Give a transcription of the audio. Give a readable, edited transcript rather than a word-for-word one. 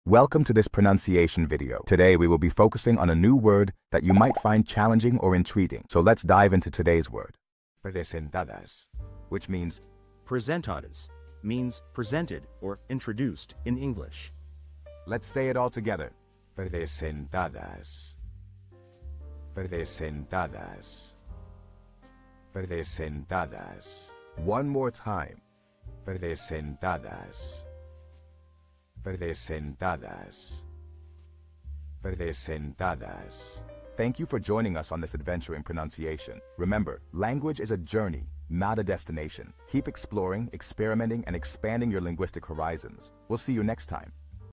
Welcome to this pronunciation video. Today we will be focusing on a new word that you might find challenging or intriguing. So let's dive into today's word. Presentadas, which means Presentadas means presented or introduced in English. let's say it all together. Presentadas. Presentadas. Presentadas. One more time. Presentadas. Presentadas. Presentadas. Thank you for joining us on this adventure in pronunciation. Remember, language is a journey, not a destination. Keep exploring, experimenting, and expanding your linguistic horizons. We'll see you next time.